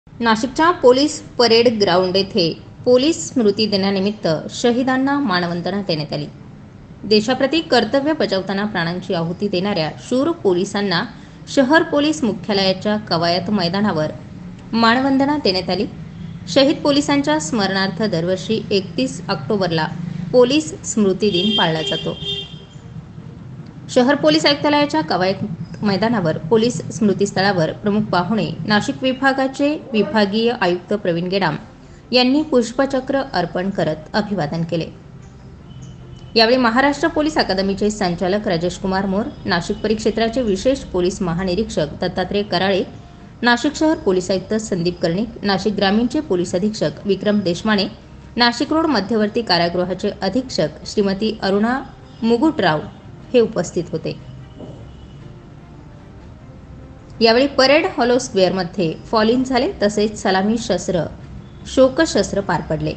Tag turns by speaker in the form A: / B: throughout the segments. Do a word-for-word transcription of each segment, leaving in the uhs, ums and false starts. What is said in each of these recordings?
A: नाशिकच्या police parade ground येथे police स्मृती दिनानिमित्त शहीदांना मानवंदना देण्यात आली। देशाप्रती कर्तव्य बजावताना प्राणांची आहुती देणाऱ्या शूर पोलिसांना शहर पोलीस मुख्यालयाच्या कवायत मैदानावर मानवंदना देण्यात आली। शहीद पोलिसांच्या स्मरणार्थ दरवर्षी एकतीस ऑक्टोबरला पोलीस स्मृती दिन पाळला जातो। शहर पोलीस आयुक्तालयाच्या कवायत मैदानावर पोलीस स्मृतीस्थळावर प्रमुख पाहुणे नाशिक विभागाचे विभागीय आयुक्त प्रवीण गेडाम यांनी पुष्पचक्र अर्पण करत अभिवादन केले। यावेळी महाराष्ट्र पोलीस अकादमीचे संचालक राजेश कुमार मोर, नाशिक परिक्षेत्राचे विशेष पोलीस महानिरीक्षक दत्तात्रय कराळे, नाशिक शहर पोलीस आयुक्त संदीप कर्णिक, नाशिक ग्रामीणचे पोलीस अधीक्षक विक्रम देशमाने, नाशिक रोड मध्यवर्ती कारागृहाचे अधीक्षक श्रीमती अरुणा मुगुटराव हे उपस्थित होते। यावेळी परेड हॉलो स्क्वेअरमध्ये फॉलिंग झाले, तसेच सलामी शस्त्र शोकशस्त्र पार पडले।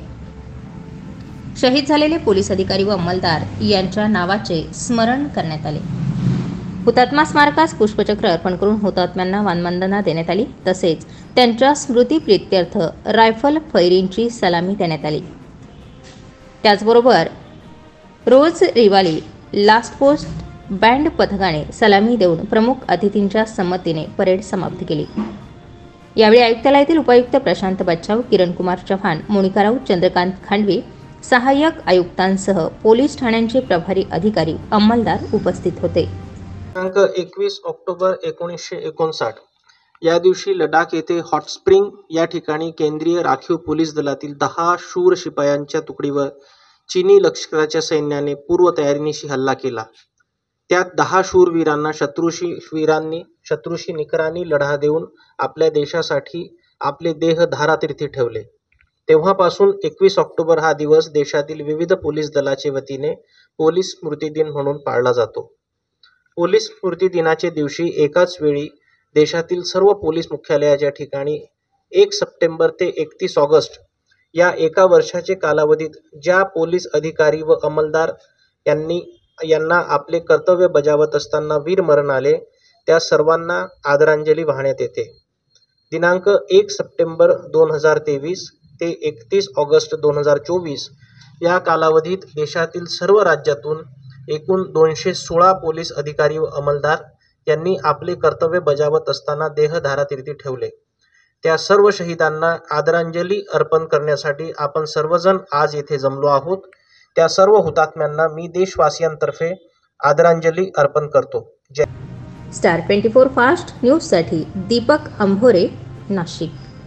A: शहीद झालेले पोलीस अधिकारी व अंमलदार यांच्या नावाचे स्मरण करण्यात आले। हुतात्मा स्मारकास पुष्पचक्र अर्पण करून हुतात्म्यांना मानवंदना देण्यात आली, तसेच त्यांच्या स्मृती प्रीत्यर्थ रायफल फैरींची सलामी देण्यात आली। त्याचबरोबर rouse reveille last post band पथकाने सलामी देऊन प्रमुख अतिथींच्या संमतीने परेड समाप्त केली। यावेळी आयुक्तालयातील उपायुक्त प्रशांत बच्चाव, किरण कुमार चव्हाण, मोनिका राऊत, चंद्रकांत खांडवे, सहाय्यक आयुक्तांसह पोलीस ठाण्यांचे प्रभारी अधिकारी, अंमलदार उपस्थित होते।
B: दिनांक एकवीस ऑक्टोबर एकोणीसशे एकोणसाठ या दिवशी लडाख येथे हॉट स्प्रिंग या ठिकाणी केंद्रीय राखीव पोलीस दलातील दहा शूर शिपायांच्या तुकडीवर चीनी लष्कराच्या सैन्याने पूर्वतयारीनिशी हल्ला केला। त्यात दहा शूरवीरांना शत्रूशी वीरांनी शत्रूशी निकराने लढा देऊन आपल्या देशासाठी आपले देह धारातीर्थी ठेवले। तेव्हापासून एकवीस ऑक्टोबर हा दिवस देशातील विविध पोलीस दलाचे वतीने पोलीस स्मृती दिन म्हणून पाळला जातो। पोलीस स्मृती दिनाच्या दिवशी एकाच वेळी देशातील सर्व पोलीस मुख्यालयाच्या ठिकाणी एक सप्टेंबर ते एकतीस ऑगस्ट या एका वर्षाचे कालावधीत ज्या पोलीस अधिकारी व अंमलदार यांनी यांना आपले कर्तव्य बजावत असताना वीरमरण आले, त्या सर्वांना आदरांजली वाहण्यात येते। दिनांक एक सप्टेंबर दोन हजार तेवीस ते एकतीस ऑगस्ट दोन हजार चोवीस या कालावधीत देशातील सर्व राज्यातून एकूण दोनशे सोळा पोलीस अधिकारी व अंमलदार यांनी आपले कर्तव्य बजावत असताना देह धारातीर्थी ठेवले। त्या सर्व शहीदांना आदरांजली अर्पण करण्यासाठी आपण सर्वजण आज येथे जमलो आहोत। त्या सर्व हुतात्म्यांना मी देशवासियांतर्फे आदरांजली अर्पण करतो। जय
A: स्टार ट्वेंटी फोर फास्ट न्यूजसाठी दीपक अंभोरे, नाशिक।